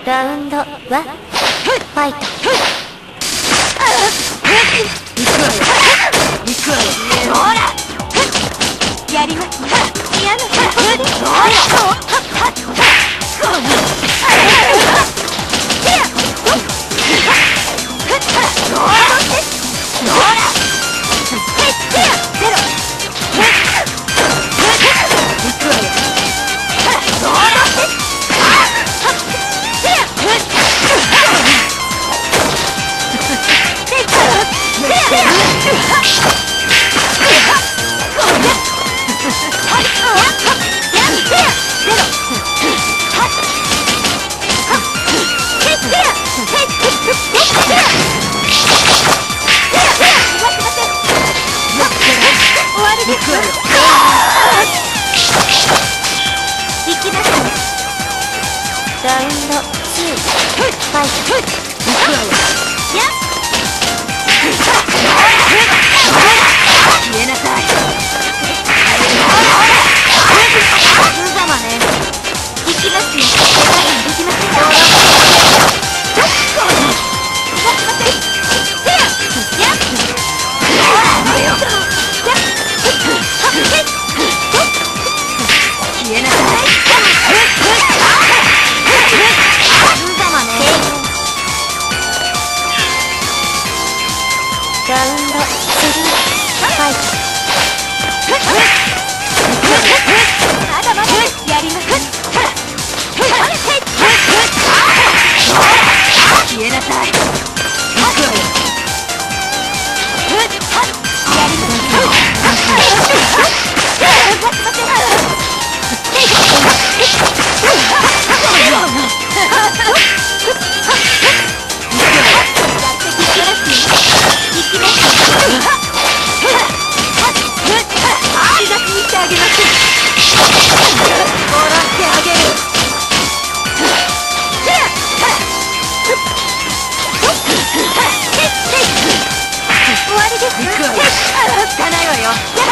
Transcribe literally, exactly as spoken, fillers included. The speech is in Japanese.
ラウンドワンファイト。 行くわよ行くわよ。ほらやりますね。嫌なことでほらラウンドツーファイト。 消えなさい。無様ね。行きますよ。できませんか。消えなさい。 ラウンドスリーファイト。 まだまだやります。消えなさい。行かないわよ。